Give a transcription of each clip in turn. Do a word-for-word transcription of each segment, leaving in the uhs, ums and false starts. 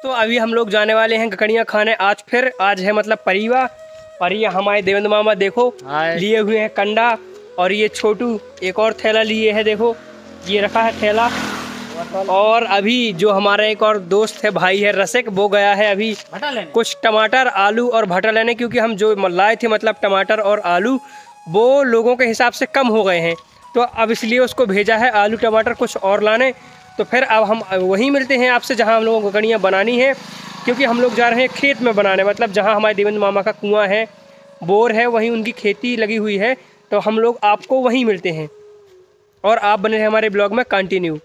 तो अभी हम लोग जाने वाले हैं गकड़ियाँ खाने। आज फिर आज है मतलब परिवा, और ये हमारे देवेंद्र मामा देखो लिए हुए हैं कंडा, और ये छोटू एक और थैला लिए है, देखो ये रखा है थैला। और अभी जो हमारा एक और दोस्त है भाई है रसिक, वो गया है अभी कुछ टमाटर आलू और भटा लेने, क्योंकि हम जो लाए थे मतलब टमाटर और आलू वो लोगों के हिसाब से कम हो गए हैं, तो अब इसलिए उसको भेजा है आलू टमाटर कुछ और लाने। तो फिर अब हम वहीं मिलते हैं आपसे जहां हम लोगों को गकड़ियाँ बनानी है, क्योंकि हम लोग जा रहे हैं खेत में बनाने, मतलब जहां हमारे देवेंद्र मामा का कुआं है, बोर है, वहीं उनकी खेती लगी हुई है। तो हम लोग आपको वहीं मिलते हैं और आप बने रहे हमारे ब्लॉग में कंटिन्यू।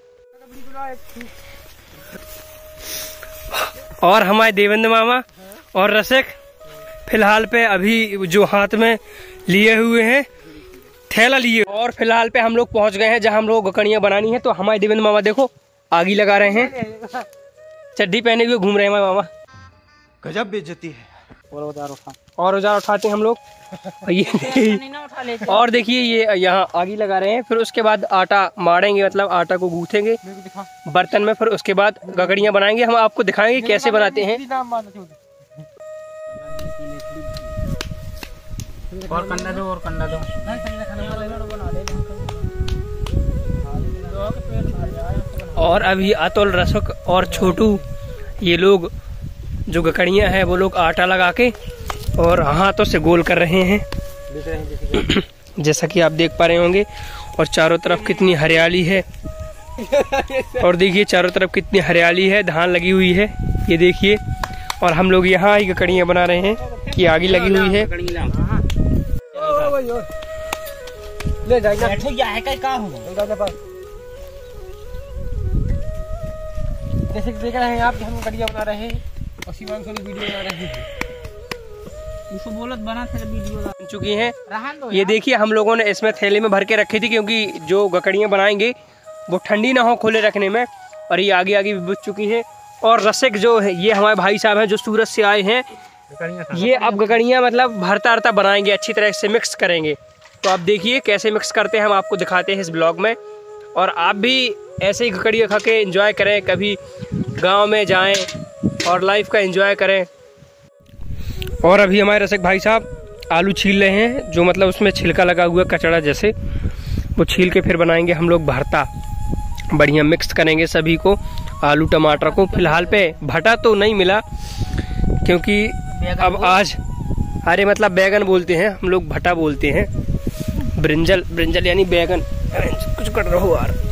और हमारे देवेंद्र मामा और रसिक फिलहाल पे अभी जो हाथ में लिए हुए हैं थैला लिए, और फिलहाल पे हम लोग पहुंच गए हैं जहां हम लोग गकड़ियाँ बनानी है। तो हमारे देवेंद्र मामा देखो आगी लगा रहे हैं, चड्डी पहने हुए घूम रहे हैं हमारे मामा। गजब बेइज्जती है। और औजार उठा और औजार उठाते हैं हम लोग। ये और देखिए ये यहाँ आगी लगा रहे हैं, फिर उसके बाद आटा मारेंगे, मतलब आटा को गूंथेंगे बर्तन में, फिर उसके बाद गकड़ियाँ बनाएंगे। हम आपको दिखाएंगे कैसे बनाते हैं। और कंडा दो और कंडा दो। और अभी अतुल रसिक और छोटू ये लोग जो गकड़ियाँ हैं वो लोग आटा लगा के और हाथों से गोल कर रहे हैं जैसा कि आप देख पा रहे होंगे। और चारों तरफ कितनी हरियाली है, और देखिए चारों तरफ कितनी हरियाली है, धान लगी हुई है ये देखिए। और हम लोग यहाँ ही गकड़ियाँ बना रहे हैं कि आगे लगी हुई है। ले जैसे देख रहे हैं आप, हम गकड़ियाँ बना रहे हैं और शिवांग सोनी वीडियो बना रहे हैं। उसको बोलत बना फिर वीडियो बन चुकी हैं। ये देखिए हम लोगों ने इसमें थैले में भर के रखी थी, क्योंकि जो गकड़ियाँ बनाएंगे वो ठंडी ना हो खुले रखने में। और ये आगे आगे भी बुझ चुकी है। और रसिक जो है ये हमारे भाई साहब हैं जो सूरत से आए हैं, ये अब गकड़ियाँ मतलब भरता भरता बनाएंगे, अच्छी तरह से मिक्स करेंगे। तो आप देखिए कैसे मिक्स करते हैं, हम आपको दिखाते हैं इस ब्लॉग में। और आप भी ऐसे ही गकड़ियाँ खा के एंजॉय करें, कभी गांव में जाएं और लाइफ का एंजॉय करें। और अभी हमारे रसिक भाई साहब आलू छील रहे हैं, जो मतलब उसमें छिलका लगा हुआ कचड़ा जैसे, वो छील के फिर बनाएंगे हम लोग भरता। बढ़िया मिक्स करेंगे सभी को, आलू टमाटर को। फिलहाल पे भटा तो नहीं मिला, क्योंकि अब आज अरे मतलब बैगन बोलते हैं हम लोग, भटा बोलते हैं, ब्रिंजल ब्रिंजल यानी बैगन। कुछ कर रहा हो यार,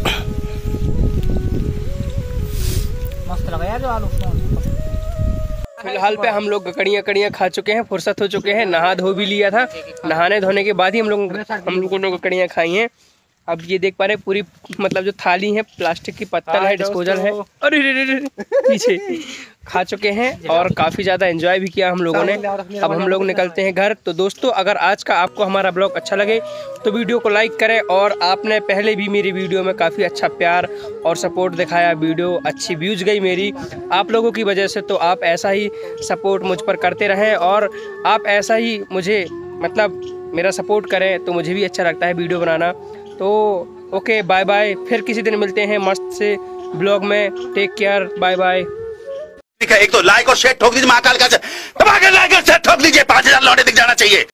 मस्त लगा यार जो आलू। फिलहाल पे हम लोग गकड़ियाँ कड़ियाँ खा चुके हैं, फुर्सत हो चुके हैं, नहा धो भी लिया था। नहाने धोने के बाद ही हम लोग हम लोगों ने गकड़ियाँ खाई हैं। अब ये देख पा रहे हैं पूरी मतलब जो थाली है प्लास्टिक की पत्तल है, डिस्पोजल है, अरे रे रे रे पीछे खा चुके हैं और काफ़ी ज़्यादा एंजॉय भी किया हम लोगों ने। अब हम लोग निकलते हैं घर। तो दोस्तों अगर आज का आपको हमारा ब्लॉग अच्छा लगे तो वीडियो को लाइक करें, और आपने पहले भी मेरी वीडियो में काफ़ी अच्छा प्यार और सपोर्ट दिखाया, वीडियो अच्छी व्यूज गई मेरी आप लोगों की वजह से। तो आप ऐसा ही सपोर्ट मुझ पर करते रहें, और आप ऐसा ही मुझे मतलब मेरा सपोर्ट करें, तो मुझे भी अच्छा लगता है वीडियो बनाना। तो ओके बाय बाय, फिर किसी दिन मिलते हैं मस्त से ब्लॉग में। Take care, bye bye. एक तो लाइक और शेयर ठोक दीजिए, महाकाल का दबा के लाइक और शेयर ठोक दीजिए, पांच हजार लौटे दिख जाना चाहिए।